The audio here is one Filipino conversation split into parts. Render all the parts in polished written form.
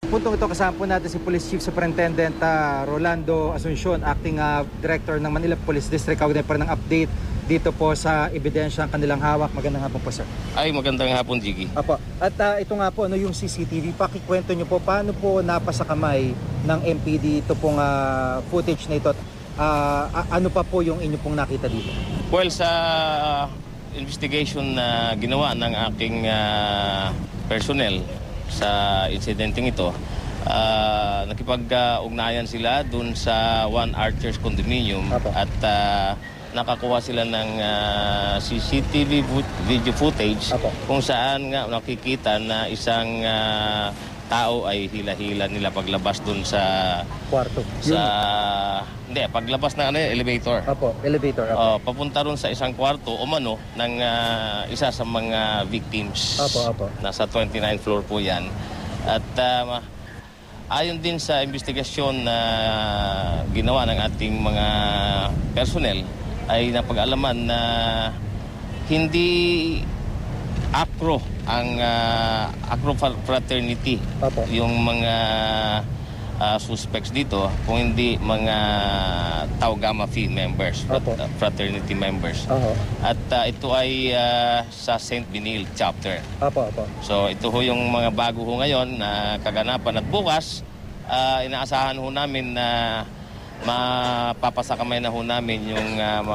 Puntong ito kasama po natin si Police Chief Superintendent Rolando Asuncion, Acting Director ng Manila Police District. Kaugnay pa ng update dito po sa ebidensya ng kanilang hawak. Magandang hapon po, sir. Ay, magandang hapon, Jiggy. Apo. At ito nga po, yung CCTV, pakikwento nyo po, paano po napasa kamay ng MPD ito pong footage na ito? Ano pa po yung inyo pong nakita dito? Well, sa investigation na ginawa ng aking personnel sa incidenting ito, nakipag-ugnayan sila dun sa One Archers Condominium. Apo. At nakakuha sila ng CCTV video footage. Apo. Kung saan nga nakikita na isang tao ay hila-hila nila paglabas dun sa kwarto. Hindi, paglabas ng elevator. Apo, elevator. Apo. Papunta ron sa isang kwarto umano ng isa sa mga victims. Apo. Nasa 29th floor po 'yan. At ayon din sa investigasyon na ginawa ng ating mga personnel ay napag-alaman na hindi acro ang acro fraternity. Apo. Yung mga suspects dito, kung hindi mga Tau Gamma Phi members, fraternity members. At ito ay sa St. Benil chapter. Apo. So ito ho yung mga bago ho ngayon na kaganapan. At bukas, inaasahan ho namin na mapapasakamay na ho namin yung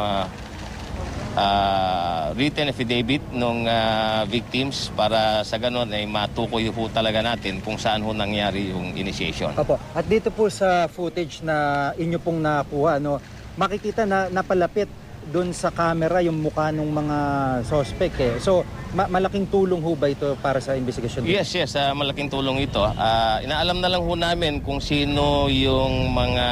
written affidavit ng victims para sa ganon ay matukoy po talaga natin kung saan ho nangyari yung initiation. Opo. At dito po sa footage na inyo pong nakuha, makikita na napalapit doon sa camera yung mukha ng mga suspect eh. So, malaking tulong ho ba ito para sa investigasyon? Yes, malaking tulong ito. Inaalam na lang ho namin kung sino yung mga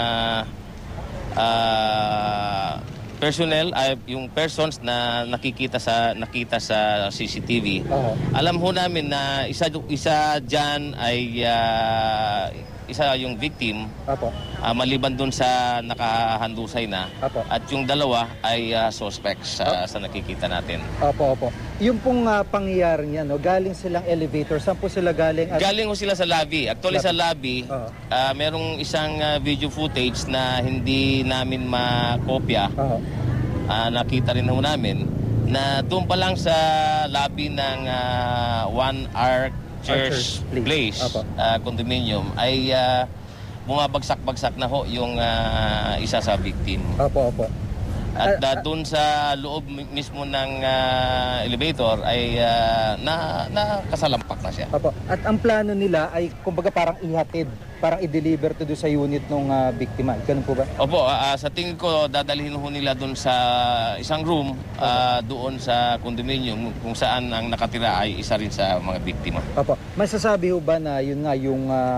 personnel, yung persons na nakita sa CCTV. Alam ho namin na isa diyan ay isa yung victim. Apo. Maliban dun sa nakahandusay na. Apo. At yung dalawa ay suspects sa nakikita natin. Opo. Yung pong pangyayari niya, galing silang elevator. Saan po sila galing? Galing ho sila sa lobby. Actually sa lobby, merong isang video footage na hindi namin makopya. Nakita rin ho namin na doon pa lang sa lobby ng One Archers Place condominium ay bumabagsak-bagsak na ho yung isa sa victim. Opo. At doon sa loob mismo ng elevator ay nakasalampak na siya. Opo. At ang plano nila ay kumbaga parang ihatid, parang i-deliver to do sa unit ng biktima. Ganun po ba? Opo, sa tingin ko dadalhin ho nila doon sa isang room doon sa condominium kung saan ang nakatira ay isa rin sa mga biktima. Opo. Masasabi ho ba na yun nga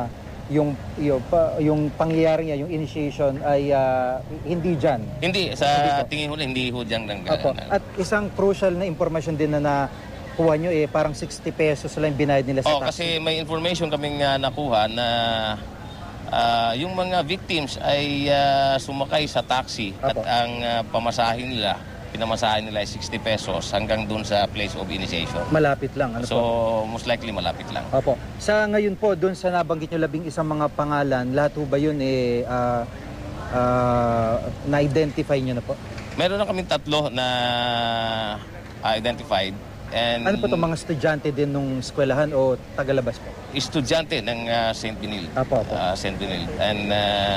yung pangyayari niya, yung initiation ay hindi dyan? Hindi, sa tingin ko hindi ho dyan lang. At isang crucial na impormasyon din na kuha nyo parang 60 pesos lang binayad nila sa taxi. Kasi may information kaming nakuha na yung mga victims ay sumakay sa taxi. At ang pinamasahin nila ay 60 pesos hanggang dun sa place of initiation. Malapit lang. Most likely malapit lang. Opo. Sa ngayon po, dun sa nabanggit nyo 11 mga pangalan, lahat ho ba yun na-identify nyo na po? Meron na kaming 3 na identified. And ano po itong mga estudyante din nung eskwelahan o tagalabas po? Estudyante ng St. Benil. Opo. St. Benil. And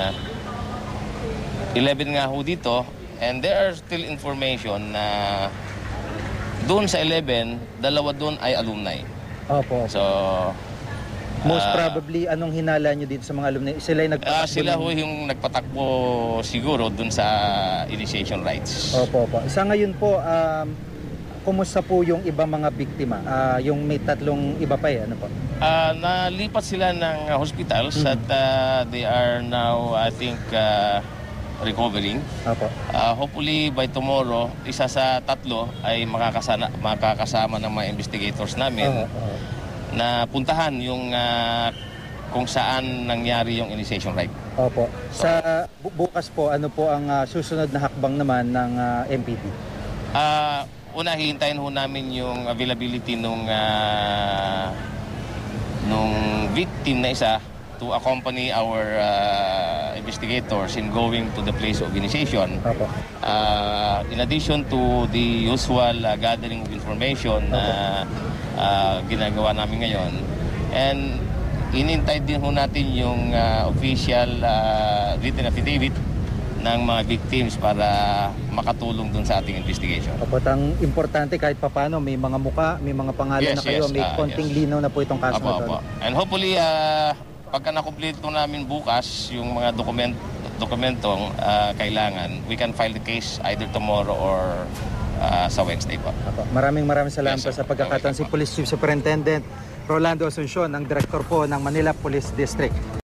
11 nga ho dito. And there are still information na doon sa 11, 2 doon ay alumni. Opo. So, most probably, anong hinala nyo dito sa mga alumni? Sila yung nagpatakbo? Sila ho yung nagpatakbo siguro doon sa initiation rites. Opo. Sa ngayon po, kumusta po yung ibang mga biktima? Yung may 3 iba pa ano po? Nalipat sila ng hospitals at they are now, I think, recovering. Apo. Hopefully by tomorrow, isa sa 3 ay makakasama ng mga investigators namin na puntahan yung kung saan nangyari yung initiation rite. Opo. So, sa bukas po, ano po ang susunod na hakbang naman ng MPD? Una, hihintayin ho namin yung availability nung nung victim na isa to accompany our investigators in going to the place of initiation. Opo. In addition to the usual gathering of information na ginagawa namin ngayon, and inintay din ho natin yung official written affidavit ng mga victims para makatulong dun sa ating investigation. Opo, ang importante kahit papano may mga muka, may mga pangalan Yes, na kayo, yes, may konting yes. linaw na po itong kaso na to. And hopefully, pagka nakumpleto namin bukas yung mga dokumentong kailangan, we can file the case either tomorrow or sa Wednesday po. Opo. Maraming salamat Yes, po sir. sa pagkakataon si Police Chief Superintendent Rolando Asuncion, ang Director po ng Manila Police District.